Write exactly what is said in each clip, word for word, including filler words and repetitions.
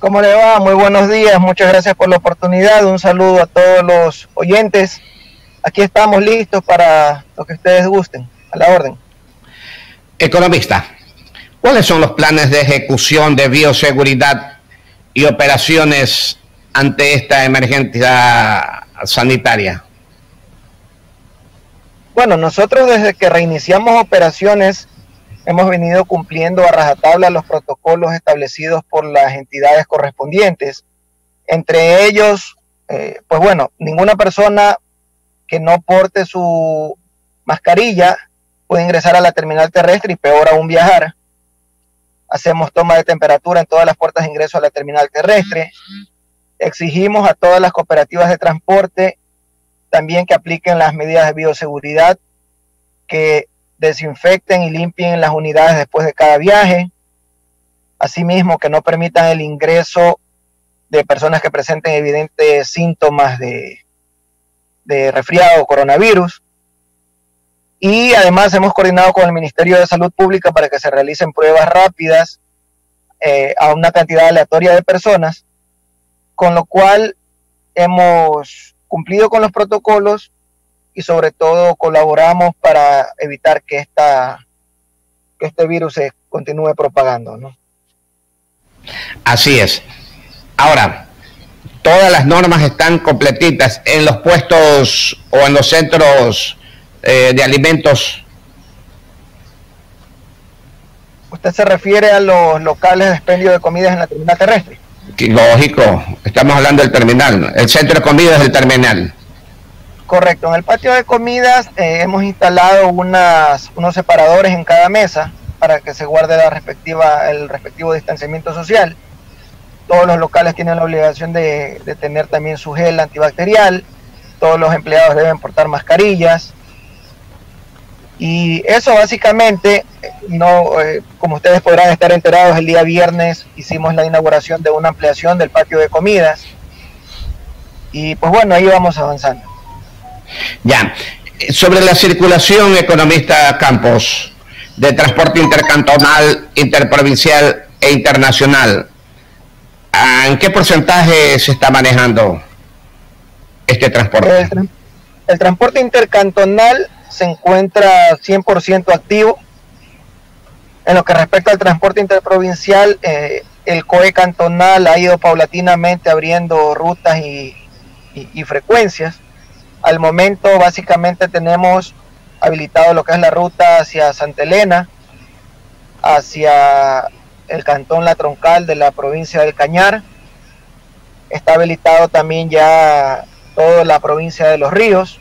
¿Cómo le va? Muy buenos días, muchas gracias por la oportunidad. Un saludo a todos los oyentes. Aquí estamos listos para lo que ustedes gusten, a la orden. Economista, ¿cuáles son los planes de ejecución de bioseguridad y operaciones ante esta emergencia sanitaria? Bueno, nosotros desde que reiniciamos operaciones hemos venido cumpliendo a rajatabla los protocolos establecidos por las entidades correspondientes. Entre ellos, eh, pues bueno, ninguna persona que no porte su mascarilla puede ingresar a la terminal terrestre y peor aún viajar. Hacemos toma de temperatura en todas las puertas de ingreso a la terminal terrestre. Exigimos a todas las cooperativas de transporte también que apliquen las medidas de bioseguridad, que desinfecten y limpien las unidades después de cada viaje. Asimismo, que no permitan el ingreso de personas que presenten evidentes síntomas de, de resfriado o coronavirus. Y además hemos coordinado con el Ministerio de Salud Pública para que se realicen pruebas rápidas eh, a una cantidad aleatoria de personas, con lo cual hemos cumplido con los protocolos y sobre todo colaboramos para evitar que, esta, que este virus se continúe propagando, ¿no? Así es. Ahora, todas las normas están completitas en los puestos o en los centros eh, de alimentos. ¿Usted se refiere a los locales de expendio de comidas en la terminal terrestre? Lógico, estamos hablando del terminal. El centro de comidas es el terminal. Correcto, en el patio de comidas eh, hemos instalado unas, unos separadores en cada mesa para que se guarde la respectiva, el respectivo distanciamiento social. Todos los locales tienen la obligación de, de tener también su gel antibacterial. Todos los empleados deben portar mascarillas. Y eso básicamente, no, eh, como ustedes podrán estar enterados, el día viernes hicimos la inauguración de una ampliación del patio de comidas. Y pues bueno, ahí vamos avanzando. Ya, sobre la circulación, economista Campos, de transporte intercantonal, interprovincial e internacional, ¿en qué porcentaje se está manejando este transporte? El, tra el transporte intercantonal se encuentra cien por ciento activo. En lo que respecta al transporte interprovincial, eh, el C O E cantonal ha ido paulatinamente abriendo rutas y, y, y frecuencias. Al momento básicamente tenemos habilitado lo que es la ruta hacia Santa Elena, hacia el cantón La Troncal de la provincia del Cañar. Está habilitado también ya toda la provincia de Los Ríos.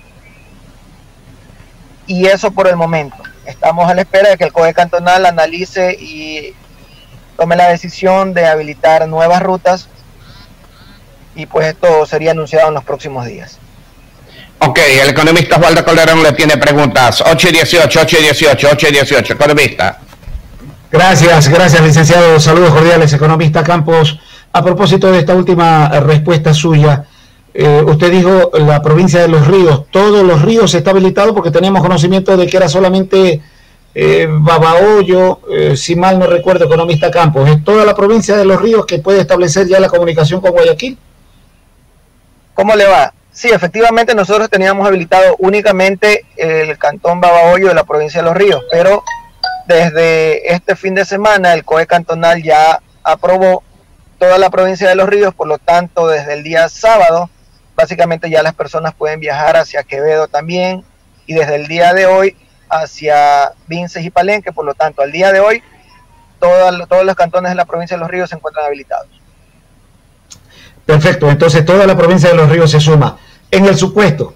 Y eso por el momento. Estamos a la espera de que el C O E cantonal analice y tome la decisión de habilitar nuevas rutas. Y pues esto sería anunciado en los próximos días. Ok, el economista Osvaldo Calderón le tiene preguntas. ocho y dieciocho, ocho y dieciocho, ocho y dieciocho, economista. Gracias, gracias, licenciado. Saludos cordiales, economista Campos. A propósito de esta última respuesta suya, eh, usted dijo la provincia de Los Ríos. Todos los ríos está habilitado porque teníamos conocimiento de que era solamente eh, Babahoyo, eh, si mal no recuerdo, economista Campos. ¿Es toda la provincia de Los Ríos que puede establecer ya la comunicación con Guayaquil? ¿Cómo le va? Sí, efectivamente nosotros teníamos habilitado únicamente el cantón Babahoyo de la provincia de Los Ríos, pero desde este fin de semana el C O E cantonal ya aprobó toda la provincia de Los Ríos, por lo tanto desde el día sábado básicamente ya las personas pueden viajar hacia Quevedo también, y desde el día de hoy hacia Vinces y Palenque. Por lo tanto al día de hoy todo, todos los cantones de la provincia de Los Ríos se encuentran habilitados. Perfecto, entonces toda la provincia de Los Ríos se suma. En el supuesto,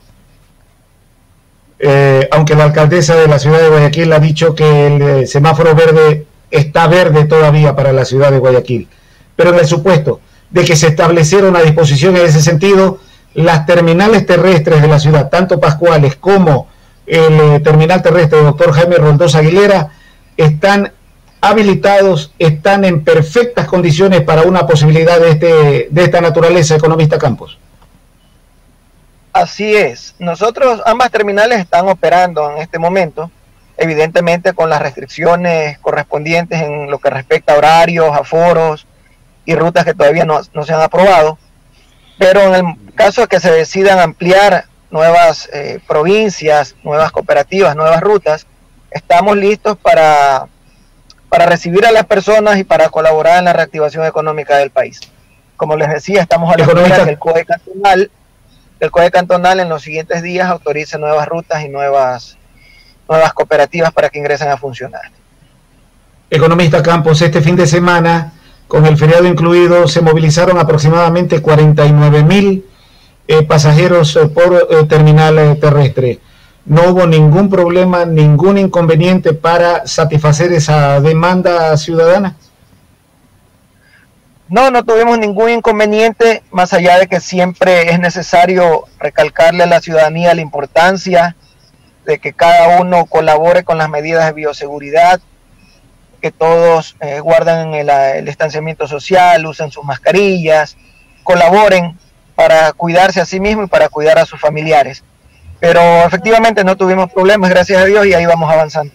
eh, aunque la alcaldesa de la ciudad de Guayaquil ha dicho que el eh, semáforo verde está verde todavía para la ciudad de Guayaquil, pero en el supuesto de que se estableciera una disposición en ese sentido, las terminales terrestres de la ciudad, tanto Pascuales como el eh, terminal terrestre doctor Jaime Roldós Aguilera, están habilitados, están en perfectas condiciones para una posibilidad de, este, de esta naturaleza, economista Campos. Así es. Nosotros, ambas terminales están operando en este momento, evidentemente con las restricciones correspondientes en lo que respecta a horarios, aforos y rutas que todavía no, no se han aprobado. Pero en el caso de que se decidan ampliar nuevas eh, provincias, nuevas cooperativas, nuevas rutas, estamos listos para, para recibir a las personas y para colaborar en la reactivación económica del país. Como les decía, estamos a la espera que el C O E cantonal, el C O E cantonal en los siguientes días autorice nuevas rutas y nuevas, nuevas cooperativas para que ingresen a funcionar. Economista Campos, este fin de semana, con el feriado incluido, se movilizaron aproximadamente cuarenta y nueve mil eh, pasajeros eh, por eh, terminal eh, terrestre. No hubo ningún problema, ningún inconveniente para satisfacer esa demanda ciudadana. No, no tuvimos ningún inconveniente, más allá de que siempre es necesario recalcarle a la ciudadanía la importancia de que cada uno colabore con las medidas de bioseguridad, que todos eh, guarden el, el distanciamiento social, usen sus mascarillas, colaboren para cuidarse a sí mismos y para cuidar a sus familiares. Pero efectivamente no tuvimos problemas, gracias a Dios, y ahí vamos avanzando.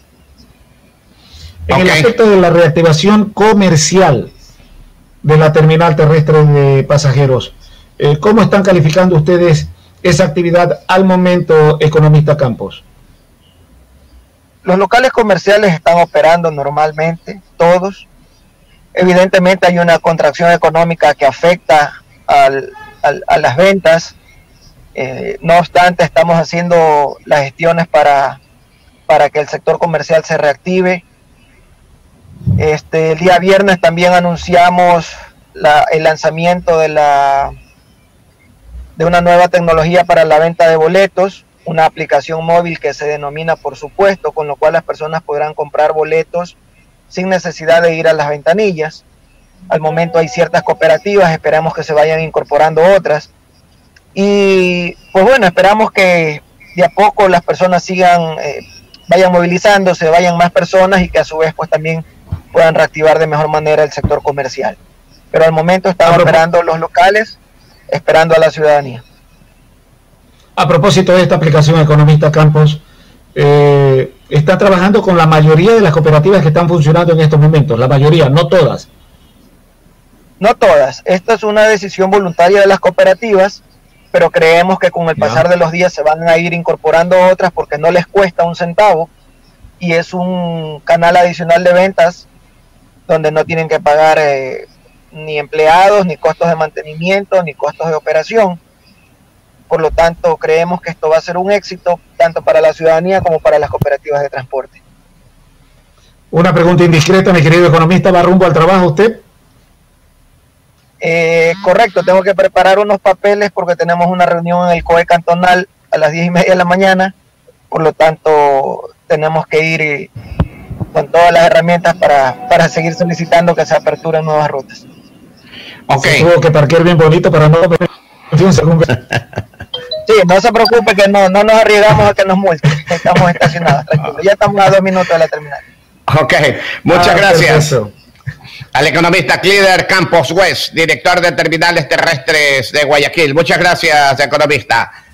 En okay. el aspecto de la reactivación comercial de la terminal terrestre de pasajeros, eh, ¿cómo están calificando ustedes esa actividad al momento, economista Campos? Los locales comerciales están operando normalmente, todos. Evidentemente hay una contracción económica que afecta al, al, a las ventas. Eh, no obstante, estamos haciendo las gestiones para, para que el sector comercial se reactive. Este, el día viernes también anunciamos la, el lanzamiento de, la, de una nueva tecnología para la venta de boletos, una aplicación móvil que se denomina Por Supuesto, con lo cual las personas podrán comprar boletos sin necesidad de ir a las ventanillas. Al momento hay ciertas cooperativas, esperamos que se vayan incorporando otras. Y pues bueno, esperamos que de a poco las personas sigan, eh, vayan movilizándose, vayan más personas y que a su vez pues también puedan reactivar de mejor manera el sector comercial. Pero al momento están operando los locales, esperando a la ciudadanía. A propósito de esta aplicación, economista Campos, eh, está trabajando con la mayoría de las cooperativas que están funcionando en estos momentos, la mayoría, no todas. No todas, esta es una decisión voluntaria de las cooperativas, pero creemos que con el pasar de los días se van a ir incorporando otras porque no les cuesta un centavo y es un canal adicional de ventas donde no tienen que pagar eh, ni empleados, ni costos de mantenimiento, ni costos de operación. Por lo tanto, creemos que esto va a ser un éxito tanto para la ciudadanía como para las cooperativas de transporte. Una pregunta indiscreta, mi querido economista, ¿va rumbo al trabajo usted? Eh, correcto, tengo que preparar unos papeles porque tenemos una reunión en el C O E cantonal a las diez y media de la mañana, por lo tanto tenemos que ir con todas las herramientas para, para seguir solicitando que se aperturen nuevas rutas. Okay. Se tuvo que parquear bien bonito para no... Sí, no se preocupe que no, no nos arriesgamos a que nos multen, estamos estacionados, tranquilos, ya estamos a dos minutos de la terminal. Ok, muchas ah, gracias. Perfecto. Al economista Clider Campos West, director de terminales terrestres de Guayaquil. Muchas gracias, economista.